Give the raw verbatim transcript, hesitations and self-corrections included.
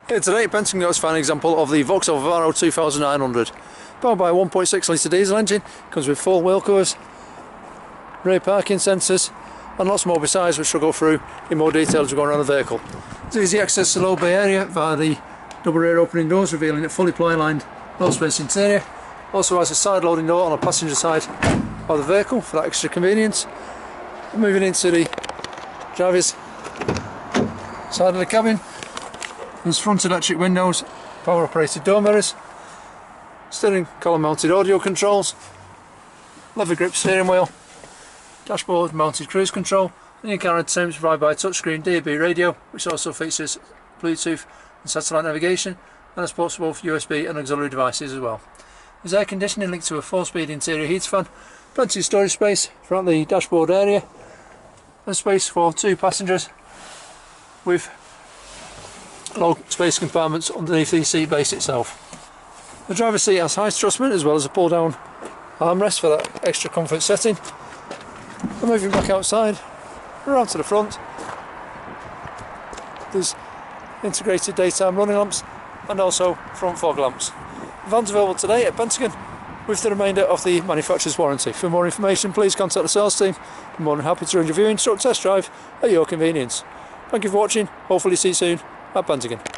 Here today, Pentagon got us find an example of the Vauxhall Vivaro two thousand nine hundred. Powered by a one point six litre diesel engine, comes with full wheel covers, rear parking sensors, and lots more besides, which we'll go through in more detail as we go around the vehicle. It's easy access to the low bay area via the double rear opening doors, revealing a fully ply lined low space interior. Also has a side loading door on the passenger side of the vehicle for that extra convenience. Moving into the driver's side of the cabin, there's front electric windows, power operated door mirrors, steering column mounted audio controls, leather grip steering wheel, dashboard mounted cruise control, and your car entertainment is provided by a touchscreen D A B radio, which also features Bluetooth and satellite navigation, and supports both U S B and auxiliary devices as well. There's air conditioning linked to a four speed interior heat fan, plenty of storage space throughout the dashboard area, and space for two passengers with low space compartments underneath the seat base itself. The driver's seat has high trussment as well as a pull down armrest for that extra comfort setting. And moving back outside, around to the front, there's integrated daytime running lamps and also front fog lamps. The van's available today at Pentagon with the remainder of the manufacturer's warranty. For more information, please contact the sales team. I'm more than happy to arrange a viewing, instruct test drive at your convenience. Thank you for watching, hopefully see you soon at Pentagon.